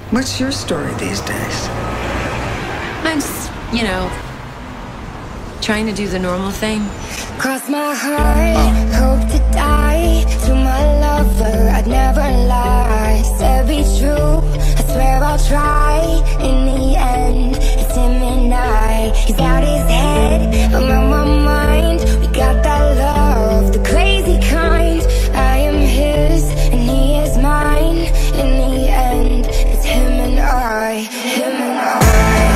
What's your story these days? I'm just, trying to do the normal thing. Cross my heart, hope to die. To my lover, I'd never lie. Said be true, I swear I'll try. In the end, it's him and I. He's out his head, I'm on my mind. We got that love, the crazy kind. I am his, and he is mine. In the end, it's him and I. Him and I.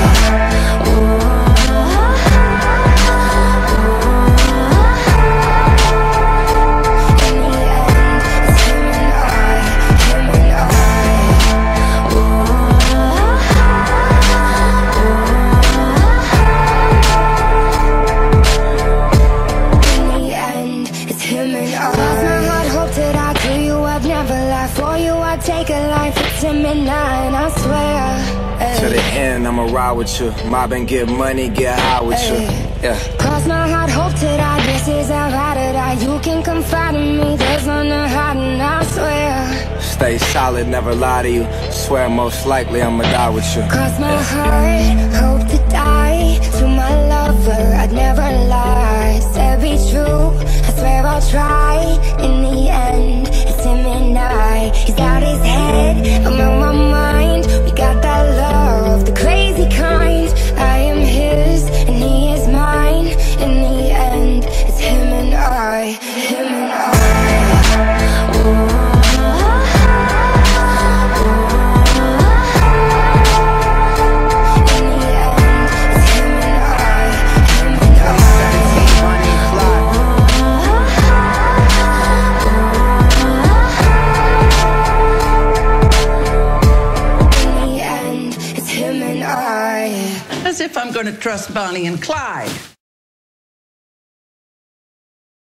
I swear. To the end, I'ma ride with you. Mob and get money, get high with you. Yeah. Cross my heart, hope to die. This is how I die. You can confide in me. There's none to hide, and I swear. Stay solid, never lie to you. Swear most likely I'ma die with you. Cross my heart, hope to die. To my lover, I'd never lie. Said be true, I swear I'll try. In the end, it's him and I. He's out his head, I'm on my mind. We got that love, the crazy kind. I am his, and he is mine. In the end, it's him and I. Him and I. Ooh. As if I'm going to trust Bonnie and Clyde.